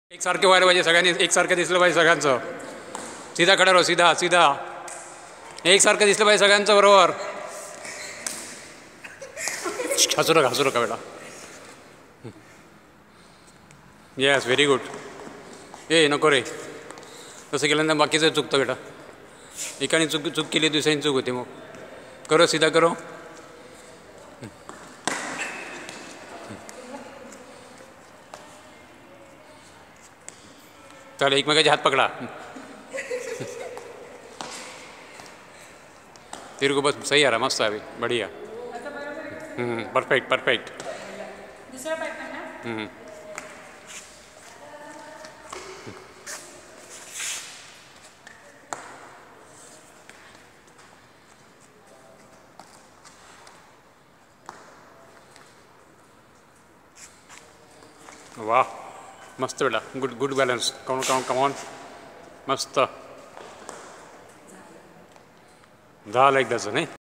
एकसारखे व्हायला पाहिजे सगळ्यांनी, एकसारखं दिसलं पाहिजे सगळ्यांचं. सीधा खडा राहो, सीधा सीधा एकसारखं दिसलं पाहिजे सगळ्यांचं बरोबर. हसू नका बेटा. Yes very good. ए नको रे, तसं केल्यानंतर बाकीचं चुकतं बेटा. एकाने चूक केली दुसऱ्याने चूक होते. मग करो सीधा करो. चला एकमेकाचे हात पकडा. तेरे को बस सही आ रहा, मस्त अभी बढ़िया. Perfect perfect. वाह मस्त बेटा. Good good balance. कमॉन मस्त झालं एकदाचं नाही.